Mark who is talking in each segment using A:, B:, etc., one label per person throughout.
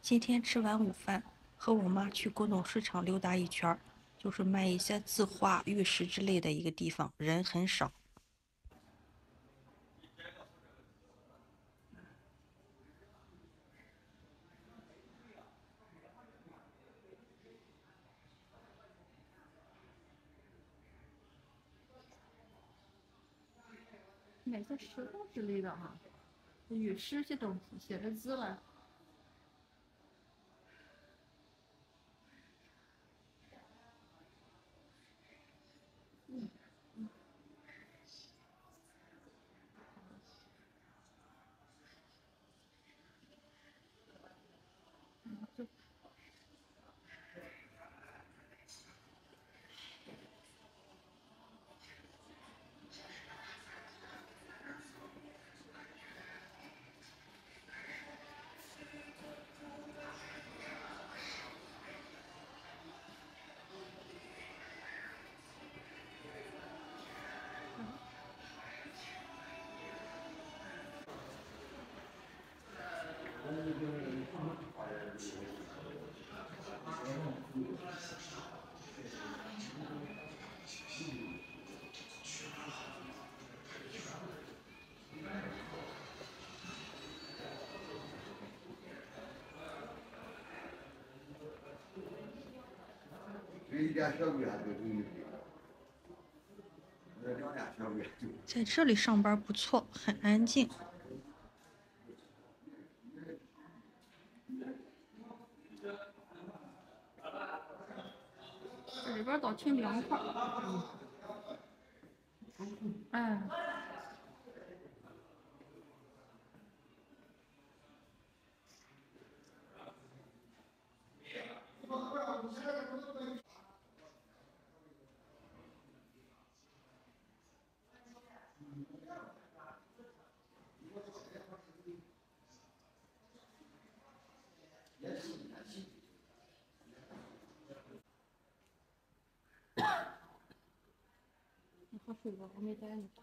A: 今天吃完午饭，和我妈去古董市场溜达一圈儿，就是卖一些字画、玉石之类的一个地方，人很少。
B: 买些石头之类的哈，玉石些东西，写着字了。
A: 在这里上班不错，很安静。
B: 这里边倒挺凉快。哎。你喝水吧，我没带你。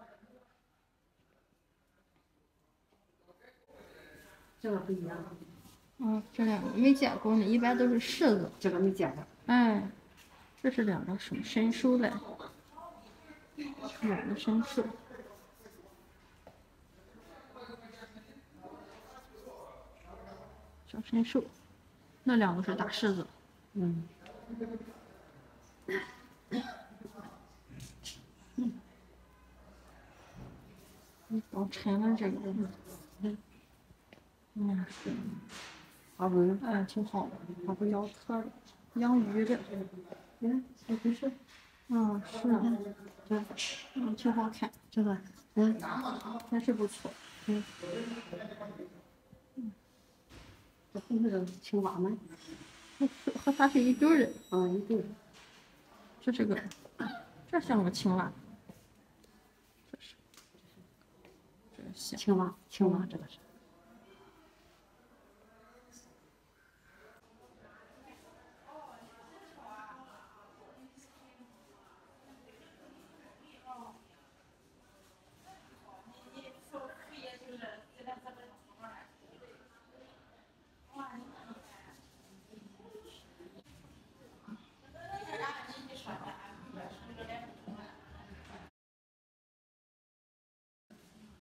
C: 这个不一样。
B: 这两个没见过呢，一般都是柿子。
C: 这个没见过。
B: 哎，这是两个什么神兽嘞？两个神兽。小神兽，那两个是大柿子。搞沉了这个。是。
C: 好不？
B: 哎，挺好的，还不摇壳的，养鱼的。
C: 还不是。
B: 是啊。挺好看，
C: 这个，
B: 还是不错。
C: 这不是青蛙吗？
B: 和它是一对的。
C: 一对。
B: 这个，这像个青蛙。这是。
C: 青蛙，这个是。